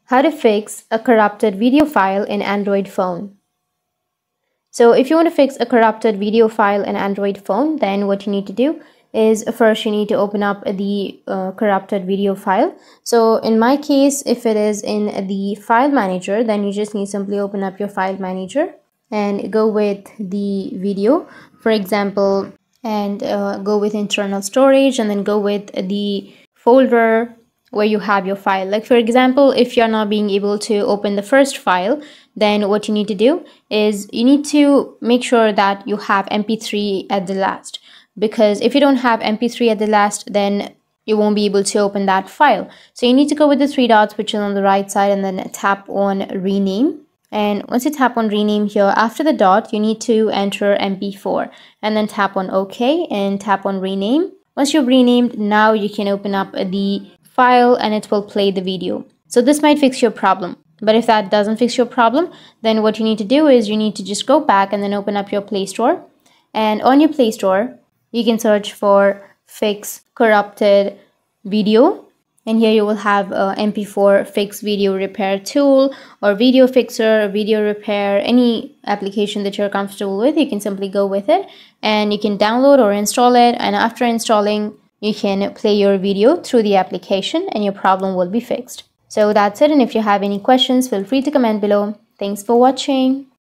How to fix a corrupted video file in Android phone. So if you want to fix a corrupted video file in Android phone, then what you need to do is first you need to open up the corrupted video file. So in my case, if it is in the file manager, then you just need to simply open up your file manager and go with the video, for example, and go with internal storage, and then go with the folder where you have your file. Like for example, if you're not being able to open the first file, then what you need to do is you need to make sure that you have mp3 at the last, because if you don't have mp3 at the last, then you won't be able to open that file. So you need to go with the three dots which is on the right side, and then tap on rename. And once you tap on rename here, after the dot, you need to enter mp4 and then tap on OK and tap on rename. Once you've renamed, now you can open up the file and it will play the video. So this might fix your problem. But if that doesn't fix your problem, then what you need to do is you need to just go back and then open up your Play Store. And on your Play Store, you can search for Fix Corrupted Video. And here you will have MP4 Fix Video Repair Tool or Video Fixer, Video Repair, any application that you're comfortable with. You can simply go with it and you can download or install it. And after installing, you can play your video through the application and your problem will be fixed. So that's it. And if you have any questions, feel free to comment below. Thanks for watching.